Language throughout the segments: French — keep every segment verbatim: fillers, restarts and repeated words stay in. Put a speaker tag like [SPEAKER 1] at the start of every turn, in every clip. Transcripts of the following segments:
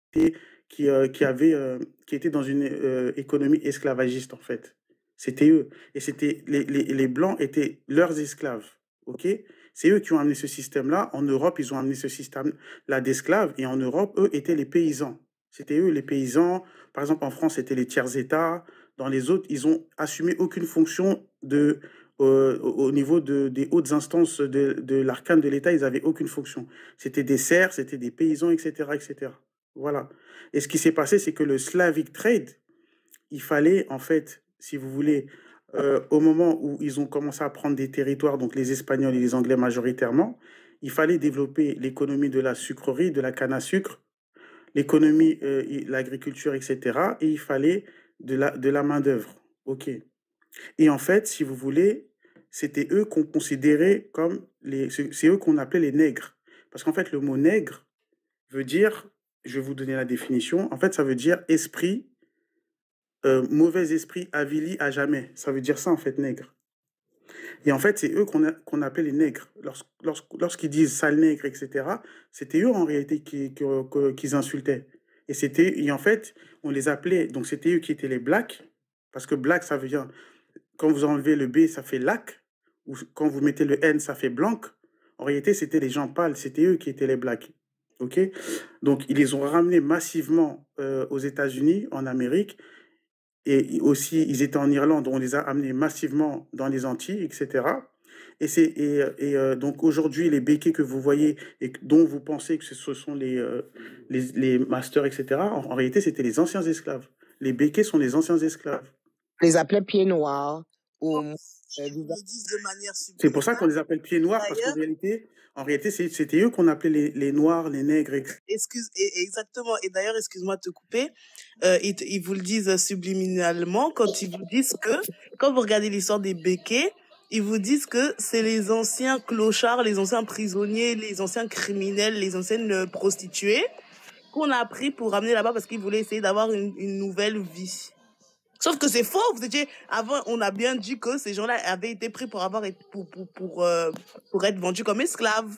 [SPEAKER 1] qui, euh, qui, avaient, euh, qui étaient dans une euh, économie esclavagiste, en fait. C'était eux. Et c'était les, les, les Blancs étaient leurs esclaves. OK? C'est eux qui ont amené ce système-là. En Europe, ils ont amené ce système-là d'esclaves. Et en Europe, eux étaient les paysans. C'était eux les paysans. Par exemple, en France, c'était les tiers-États. Dans les autres, ils ont assumé aucune fonction de, euh, au niveau de, des hautes instances de, de l'arcane de l'État. Ils n'avaient aucune fonction. C'était des serfs, c'était des paysans, et cetera, et cetera. Voilà. Et ce qui s'est passé, c'est que le Slavic Trade, il fallait, en fait, si vous voulez, euh, au moment où ils ont commencé à prendre des territoires, donc les Espagnols et les Anglais majoritairement, il fallait développer l'économie de la sucrerie, de la canne à sucre, l'économie, euh, l'agriculture, et cetera. Et il fallait de la, de la main-d'œuvre. OK. Et en fait, si vous voulez, c'était eux qu'on considérait comme les. C'est eux qu'on appelait les nègres. Parce qu'en fait, le mot nègre veut dire, je vais vous donner la définition, en fait, ça veut dire esprit, euh, mauvais esprit avili à jamais. Ça veut dire ça, en fait, nègre. Et en fait, c'est eux qu'on qu'on appelait les nègres. Lors, lors, lorsqu'ils disent sale nègre, et cetera, c'était eux en réalité qui, qui, qu'ils insultaient. Et c'était, et en fait, on les appelait, donc c'était eux qui étaient les blacks, parce que black, ça veut dire, quand vous enlevez le B, ça fait lac, ou quand vous mettez le N, ça fait blanc. En réalité, c'était les gens pâles, c'était eux qui étaient les blacks. OK? Donc, ils les ont ramenés massivement euh, aux États-Unis, en Amérique, et aussi, ils étaient en Irlande, on les a amenés massivement dans les Antilles, et cetera. Et, c'est, et, et euh, donc aujourd'hui, les béquets que vous voyez et dont vous pensez que ce sont les, euh, les, les masters, et cetera, en, en réalité, c'était les anciens esclaves. Les béquets sont les anciens esclaves.
[SPEAKER 2] On les appelait pieds noirs. Ou,
[SPEAKER 3] euh, le disent de manière
[SPEAKER 1] c'est pour ça qu'on les appelle pieds noirs, parce qu'en réalité, en réalité c'était eux qu'on appelait les, les noirs, les nègres.
[SPEAKER 3] Excuse, exactement. Et d'ailleurs, excuse-moi de te couper, euh, ils, ils vous le disent subliminalement quand ils vous disent que, quand vous regardez l'histoire des béquets, ils vous disent que c'est les anciens clochards, les anciens prisonniers, les anciens criminels, les anciennes prostituées qu'on a pris pour ramener là-bas parce qu'ils voulaient essayer d'avoir une, une nouvelle vie. Sauf que c'est faux. Vous étiez avant, on a bien dit que ces gens-là avaient été pris pour avoir pour pour pour, euh, pour être vendus comme esclaves.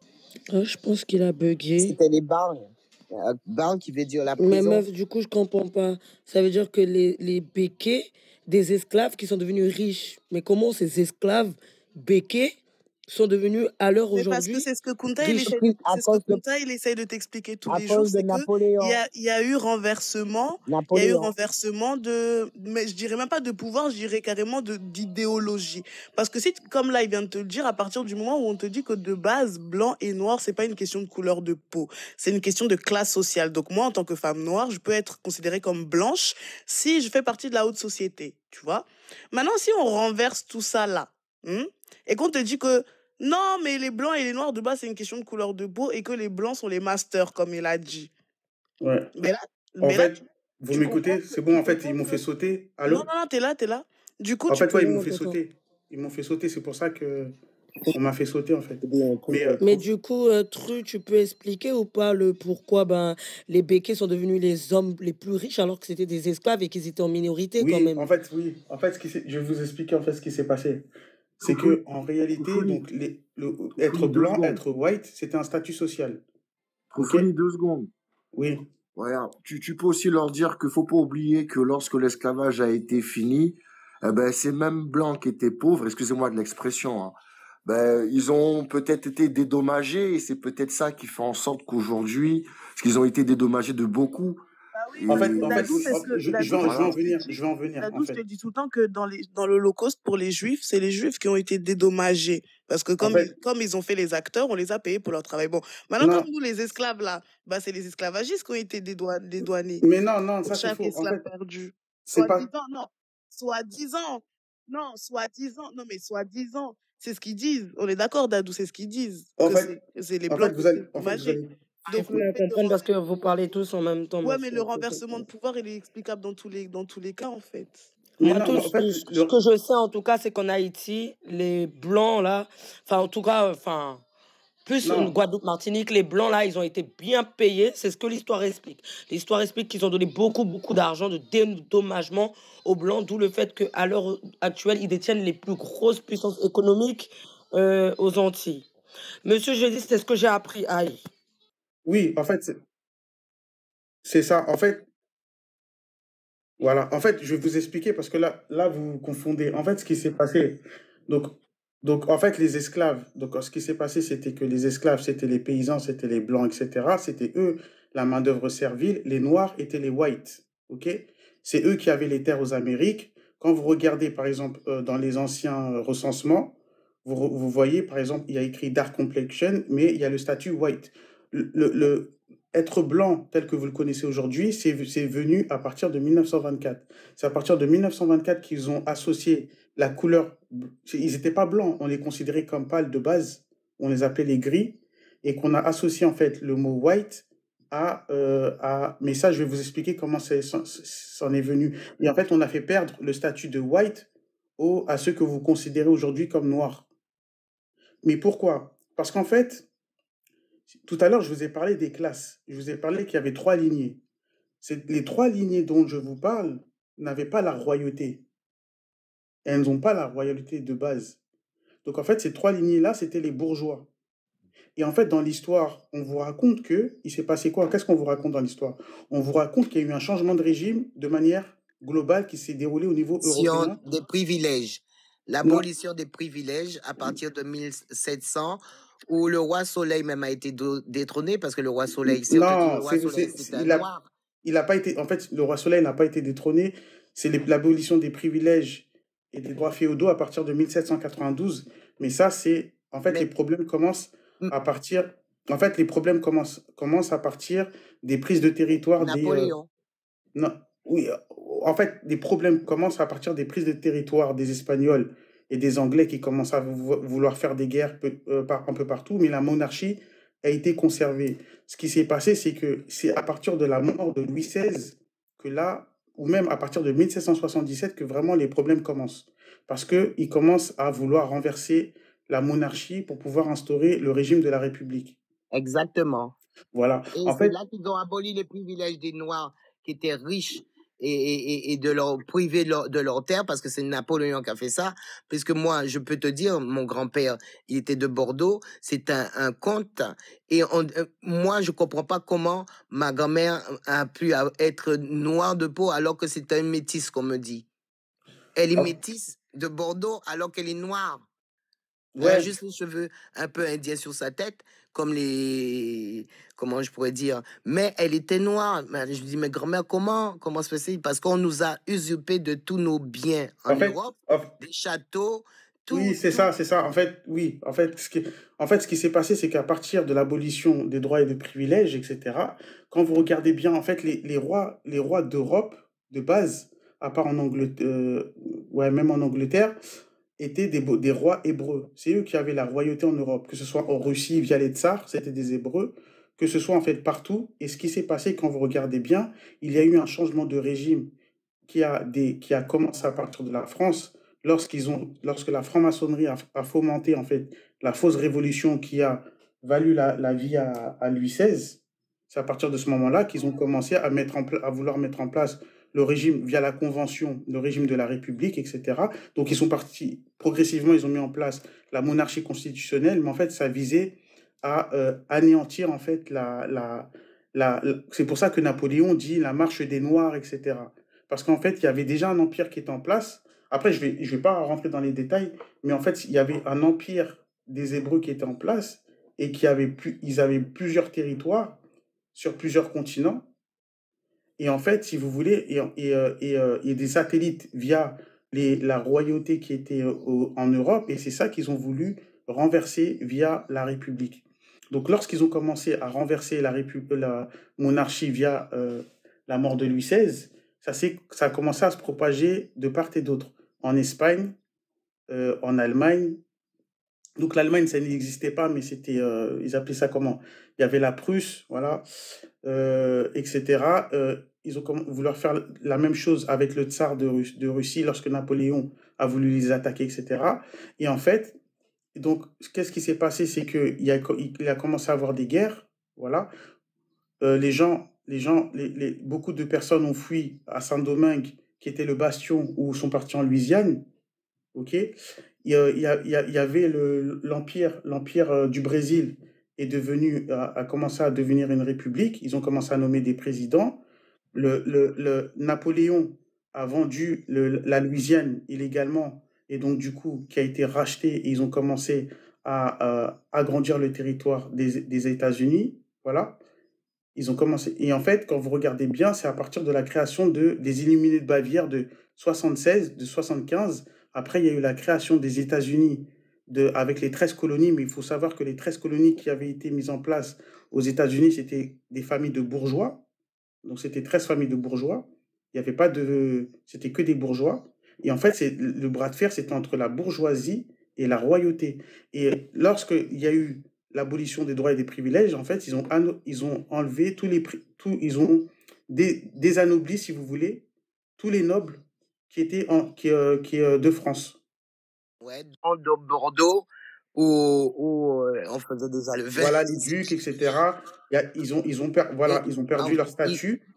[SPEAKER 4] Ah, je pense qu'il a bugué.
[SPEAKER 2] C'était les barnes. Euh, barne qui veut dire la prison.
[SPEAKER 4] Mais meuf, du coup, je comprends pas. Ça veut dire que les, les béquets des esclaves qui sont devenus riches. Mais comment ces esclaves béquets sont devenus à l'heure aujourd'hui?
[SPEAKER 3] Parce que c'est ce que Kunta, il essaie, de, c'est ce que Kunta, il essaie de t'expliquer tous les jours. C'est que il y a, il y a eu renversement, Napoléon. il y a eu renversement de, mais je dirais même pas de pouvoir, je dirais carrément de d'idéologie. Parce que si, comme là, il vient de te le dire, à partir du moment où on te dit que de base, blanc et noir, c'est pas une question de couleur de peau, c'est une question de classe sociale. Donc moi, en tant que femme noire, je peux être considérée comme blanche si je fais partie de la haute société, tu vois. Maintenant, si on renverse tout ça là, hein, et qu'on te dit que non, mais les blancs et les noirs, de base, c'est une question de couleur de peau et que les blancs sont les masters, comme il a dit.
[SPEAKER 1] Ouais.
[SPEAKER 3] Mais là,
[SPEAKER 1] en
[SPEAKER 3] mais
[SPEAKER 1] fait,
[SPEAKER 3] là, tu,
[SPEAKER 1] vous m'écoutez? C'est bon, en fait, ils m'ont fait sauter. Allô?
[SPEAKER 3] Non, non, non, t'es là, t'es là. Du coup,
[SPEAKER 1] en
[SPEAKER 3] tu
[SPEAKER 1] fait,
[SPEAKER 3] peux...
[SPEAKER 1] ouais, ils m'ont fait sauter. Ils m'ont fait sauter, c'est pour ça que on m'a fait sauter, en fait.
[SPEAKER 4] Mais, euh, mais du coup, euh, Tru, tu peux expliquer ou pas le pourquoi ben, les béquets sont devenus les hommes les plus riches alors que c'était des esclaves et qu'ils étaient en minorité
[SPEAKER 1] oui,
[SPEAKER 4] quand même?
[SPEAKER 1] En fait, oui. En fait, ce qui je vais vous expliquer en fait ce qui s'est passé. C'est que en réalité, donc les, le, être blanc, être white, c'était un statut social.
[SPEAKER 5] Okay. Deux secondes.
[SPEAKER 1] Oui.
[SPEAKER 5] Voilà. Tu, tu peux aussi leur dire qu'il faut pas oublier que lorsque l'esclavage a été fini, eh ben, ces mêmes blancs qui étaient pauvres, excusez-moi de l'expression, hein, ben, ils ont peut-être été dédommagés et c'est peut-être ça qui fait en sorte qu'aujourd'hui, parce qu'ils ont été dédommagés de beaucoup.
[SPEAKER 3] Ah oui, en fait, en fait je, je, je, vais, je vais en venir. Je vais en venir. Dadou, en fait. Je te dis tout le temps que dans, les, dans l'Holocauste, pour les Juifs, c'est les Juifs qui ont été dédommagés. Parce que comme, en fait, ils, comme ils ont fait les acteurs, on les a payés pour leur travail. Bon, maintenant, non. Comme nous, les esclaves, là, bah, c'est les esclavagistes qui ont été dédouanés.
[SPEAKER 1] Mais non, non, ça
[SPEAKER 3] c'est faux.
[SPEAKER 1] Chaque esclave
[SPEAKER 3] en fait, perdu.
[SPEAKER 1] Soit
[SPEAKER 3] pas... disant, non. Soit disant. Non, soit disant. Non, mais soit disant. C'est ce qu'ils disent. On est d'accord, Dadou, c'est ce qu'ils disent.
[SPEAKER 1] En fait,
[SPEAKER 3] c'est les blancs qui sont dédommagés.
[SPEAKER 4] Donc, vous comprendre parce que vous parlez tous en même temps.
[SPEAKER 3] Ouais, mais le renversement de pouvoir, il est explicable dans tous les, dans tous les cas, en fait.
[SPEAKER 4] Moi, tout, en fait, ce, le... ce que je sais, en tout cas, c'est qu'en Haïti, les Blancs, là, enfin, en tout cas, enfin, plus en Guadeloupe, Martinique, les Blancs, là, ils ont été bien payés. C'est ce que l'histoire explique. L'histoire explique qu'ils ont donné beaucoup, beaucoup d'argent de dédommagement aux Blancs, d'où le fait qu'à l'heure actuelle, ils détiennent les plus grosses puissances économiques euh, aux Antilles. Monsieur, je dis, c'est ce que j'ai appris. Aïe.
[SPEAKER 1] Oui, en fait, C'est ça. En fait, voilà. En fait, je vais vous expliquer parce que là, là, vous vous confondez. En fait, ce qui s'est passé, donc, donc, en fait, les esclaves, donc, ce qui s'est passé, c'était que les esclaves, c'était les paysans, c'était les blancs, et cetera. C'était eux, la main-d'œuvre servile. Les noirs étaient les whites. OK? C'est eux qui avaient les terres aux Amériques. Quand vous regardez, par exemple, euh, dans les anciens euh, recensements, vous, re- vous voyez, par exemple, il y a écrit dark complexion, mais il y a le statut white. Le, le- le- être blanc tel que vous le connaissez aujourd'hui, c'est c'est venu à partir de mille neuf cent vingt-quatre. C'est à partir de mille neuf cent vingt-quatre qu'ils ont associé la couleur. Ils n'étaient pas blancs, on les considérait comme pâles de base, on les appelait les gris, et qu'on a associé en fait le mot white à, euh, à... Mais ça, je vais vous expliquer comment c'est- c'en c'en est venu. Et en fait, on a fait perdre le statut de white au, à ceux que vous considérez aujourd'hui comme noirs. Mais pourquoi? Parce qu'en fait, tout à l'heure, je vous ai parlé des classes. Je vous ai parlé qu'il y avait trois lignées. C'est- Les trois lignées dont je vous parle n'avaient pas la royauté. Elles n'ont pas la royauté de base. Donc en fait, ces trois lignées-là, c'était les bourgeois. Et en fait, dans l'histoire, on vous raconte que il s'est passé quoi? Qu'est-ce qu'on vous raconte dans l'histoire? On vous raconte qu'il y a eu un changement de régime de manière globale qui s'est déroulé au niveau européen.
[SPEAKER 2] Des privilèges.
[SPEAKER 1] Non,
[SPEAKER 2] L'abolition des privilèges à partir de mille sept cents, où le roi Soleil même a été do- détrôné, parce que le roi Soleil, si on te dit le
[SPEAKER 1] non,
[SPEAKER 2] roi
[SPEAKER 1] c'est,
[SPEAKER 2] Soleil,
[SPEAKER 1] c'est-
[SPEAKER 2] c'est un
[SPEAKER 1] il a,
[SPEAKER 2] noir.
[SPEAKER 1] il a pas été. En fait, le roi Soleil n'a pas été détrôné. C'est les- l'abolition des privilèges et des droits féodaux à partir de mille sept cent quatre-vingt-douze. Mais ça, c'est en fait les
[SPEAKER 2] Mais
[SPEAKER 1] problèmes commencent
[SPEAKER 2] mm,
[SPEAKER 1] à partir. En fait, les problèmes commencent commencent à partir des prises de territoire des. euh,
[SPEAKER 2] Napoléon.
[SPEAKER 1] non, oui. euh, En fait, les problèmes commencent à partir des prises de territoire des Espagnols et des Anglais qui commencent à vou- vouloir faire des guerres peu- euh, par- un peu partout. Mais la monarchie a été conservée. Ce qui s'est passé, c'est que c'est à partir de la mort de Louis seize que là, ou même à partir de mille sept cent soixante-dix-sept, que vraiment les problèmes commencent. Parce qu'ils commencent à vouloir renverser la monarchie pour pouvoir instaurer le régime de la République.
[SPEAKER 2] Exactement.
[SPEAKER 1] Voilà.
[SPEAKER 2] Et
[SPEAKER 1] En
[SPEAKER 2] c'est
[SPEAKER 1] fait,
[SPEAKER 2] là qu'ils ont aboli les privilèges des Noirs qui étaient riches et, et, et de leur priver de leur, de leur terre, parce que c'est Napoléon qui a fait ça. Puisque moi, je peux te dire, mon grand-père, il était de Bordeaux, c'est un, un comte. Et on, euh, moi, je comprends pas comment ma grand-mère a pu a- être noire de peau alors que c'est un métis, qu'on me dit. Elle est
[SPEAKER 1] en-
[SPEAKER 2] métisse de Bordeaux alors qu'elle est noire. Elle a
[SPEAKER 1] ouais,
[SPEAKER 2] juste les cheveux un peu indiens sur sa tête, comme les... Comment je pourrais dire? Mais elle était noire. Mais je dis, mais grand-mère, comment? Comment se fait-il? Parce qu'on nous a usurpé de tous nos biens en
[SPEAKER 1] en fait,
[SPEAKER 2] Europe,
[SPEAKER 1] en-
[SPEAKER 2] des châteaux,
[SPEAKER 1] oui,
[SPEAKER 2] tout,
[SPEAKER 1] c'est
[SPEAKER 2] tout.
[SPEAKER 1] ça, c'est ça. En fait, oui. En fait, ce qui, en fait, ce qui s'est passé, c'est qu'à partir de l'abolition des droits et des privilèges, et cetera, quand vous regardez bien, en fait, les, les rois, les rois d'Europe, de base, à part en Angleterre, ouais, même en Angleterre, étaient des, bo- des rois hébreux. C'est eux qui avaient la royauté en Europe, que ce soit en Russie via les tsars, c'était des hébreux, que ce soit en fait partout. Et ce qui s'est passé, quand vous regardez bien, il y a eu un changement de régime qui a, des, qui a commencé à partir de la France, lorsqu'ils ont, lorsque la franc-maçonnerie a, a fomenté en fait la fausse révolution qui a valu la, la vie à, à Louis seize. C'est à partir de ce moment-là qu'ils ont commencé à, mettre en pla- à vouloir mettre en place le régime via la Convention, le régime de la République, et cetera. Donc ils sont partis progressivement, ils ont mis en place la monarchie constitutionnelle, mais en fait ça visait à euh, anéantir en fait la, la, la, la- c'est pour ça que Napoléon dit la marche des Noirs, et cetera. Parce qu'en fait, il y avait déjà un empire qui était en place. Après, je ne vais, je vais pas rentrer dans les détails, mais en fait, il y avait un empire des Hébreux qui était en place et qui avait pu, ils avaient plusieurs territoires sur plusieurs continents. Et en fait, si vous voulez, et, et, euh, et, euh, et des satellites via les, la royauté qui était euh, au- en Europe, et c'est ça qu'ils ont voulu renverser via la République. Donc, lorsqu'ils ont commencé à renverser la, répu- la monarchie via euh, la mort de Louis seize, ça, s'est- ça a commencé à se propager de part et d'autre. En Espagne, euh, en Allemagne. Donc, l'Allemagne, ça n'existait pas, mais c'était, euh, ils appelaient ça comment? Il y avait la Prusse, voilà, euh, et cetera. Euh, ils ont comm- voulu faire la même chose avec le tsar de, Rus- de Russie lorsque Napoléon a voulu les attaquer, et cetera. Et en fait, donc, qu'est-ce qui s'est passé? C'est qu'il a, co- il a commencé à avoir des guerres, voilà. Euh, les gens, les gens, les, les- beaucoup de personnes ont fui à Saint-Domingue, qui était le bastion où sont partis en Louisiane, ok? Il y, a- il y a- il y a- il y avait le- l'empire, l'empire euh, du Brésil est devenu, a, a commencé à devenir une république. Ils ont commencé à nommer des présidents. Le, le, le Napoléon a vendu le, la Louisiane illégalement et donc du coup qui a été racheté et ils ont commencé à, à agrandir le territoire des, des États-Unis. Voilà. Ils ont commencé. Et en fait, quand vous regardez bien, c'est à partir de la création de, des Illuminés de Bavière de soixante-seize, de soixante-quinze. Après, il y a eu la création des États-Unis de, avec les treize colonies, mais il faut savoir que les treize colonies qui avaient été mises en place aux États-Unis, c'était des familles de bourgeois. Donc, c'était treize familles de bourgeois. Il n'y avait pas de. C'était que des bourgeois. Et en fait, c'est, le bras de fer, c'était entre la bourgeoisie et la royauté. Et lorsqu'il y a eu l'abolition des droits et des privilèges, en fait, ils ont, ils ont enlevé tous les tout, ils ont dé, désanobli, si vous voulez, tous les nobles qui étaient en, qui, euh, qui, euh, de France.
[SPEAKER 2] Ouais, de Bordeaux, où, où euh, on faisait déjà le vin.
[SPEAKER 1] Voilà, les ducs, et cetera. Il y a, ils ont, ils ont, per, voilà, ils ont perdu leur statut.